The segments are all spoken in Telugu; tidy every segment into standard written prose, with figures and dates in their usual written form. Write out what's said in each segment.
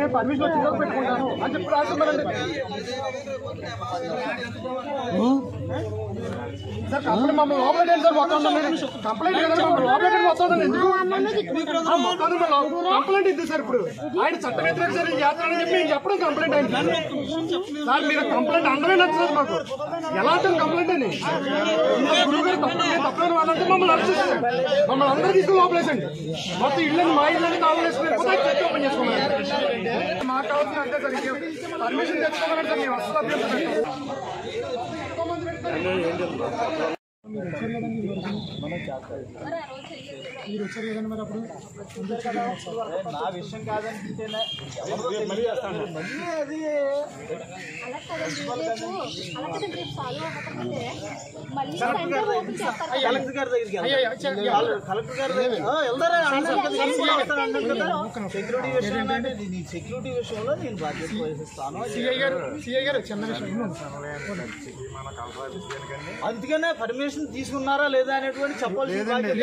నేను పర్మిషన్ వచ్చి పెట్టుకుంటాను అని చెప్పి రాస్తున్నారండి సార్. కంప్లైంట్ మమ్మల్ని లోపలేండి సార్, మొత్తం కంప్లైంట్ కదా మమ్మల్ని లోపలేండి మొత్తం కంప్లైంట్ ఇద్ది సార్. ఇప్పుడు ఆయన చట్ట వ్యతిరేక సార్ చేస్తానని చెప్పి చెప్పడం కంప్లైంట్ అయింది సార్. మీరు కంప్లైంట్ అందమే నచ్చలేదు మాకు. ఎలా అంటారు కంప్లైంట్ అని? గురువు గారు తప్పని వాళ్ళంటే మమ్మల్ని అరెస్ట్ మమ్మల్ని అందరూ తీసుకుని లోపలేసండి. మొత్తం ఇళ్ళని మా ఇళ్ళని తాళం వేసుకుని చర్చ ఓపెన్ చేసుకున్నాను. మాకు కావాల్సిన అంతే సార్. పర్మిషన్ తెచ్చుకోవాలంటే సార్ మేము అసలు మీరు వచ్చారు కదండి. మరి అప్పుడు నా విషయం కాదనిపిస్తేనే కలెక్టర్ గారి దగ్గరికి కలెక్టర్ గారి సెక్యూరిటీ విషయంలో నీ సెక్యూరిటీ విషయంలో నేను బాధ్యత వహిస్తాను. సిఐ గారు చిన్న విషయం అందుకనే పర్మిషన్ తీసుకున్నారా లేదా అనేటువంటి చెప్పాల్సి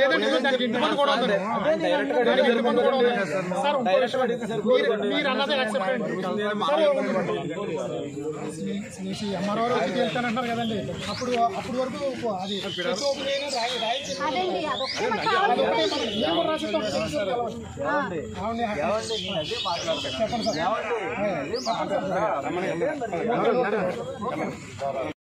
ఎంఆర్ఓ వెళ్తానంటున్నారు కదండి. అప్పుడు వరకు అది చెప్పండి సార్.